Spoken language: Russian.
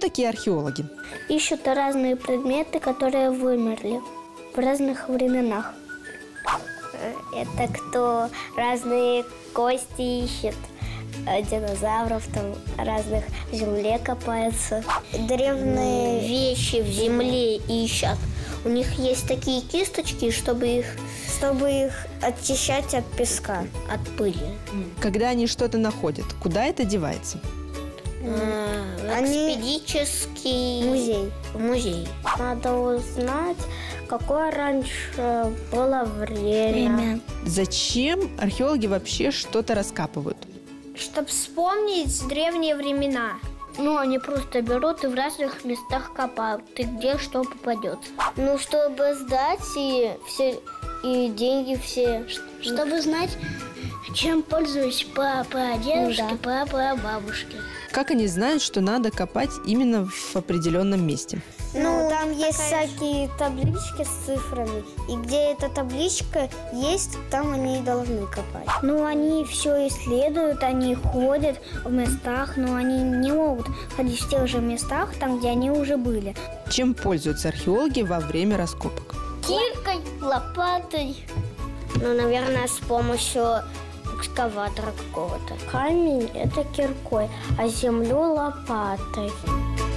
такие археологи? Ищут разные предметы, которые вымерли в разных временах. Это кто разные кости ищет, динозавров, там разных в земле копается. Древние вещи в земле ищут. У них есть такие кисточки, чтобы их очищать от песка, от пыли. Когда они что-то находят, куда это девается? Экспедический музей. Надо узнать, какое раньше было время. Зачем археологи вообще что-то раскапывают? Чтобы вспомнить древние времена. Они просто берут и в разных местах копают, и где что попадется. Чтобы сдать и деньги все. Чтобы знать, чем пользуюсь папа, дедушки, папа, бабушки. Как они знают, что надо копать именно в определенном месте? Там есть всякие таблички с цифрами. И где эта табличка есть, там они и должны копать. Они все исследуют, они ходят в местах, но они не могут ходить в тех же местах, там, где они уже были. Чем пользуются археологи во время раскопок? Киркой, лопатой. Наверное, с помощью экскаватора какого-то. Камень – это киркой, а землю – лопатой.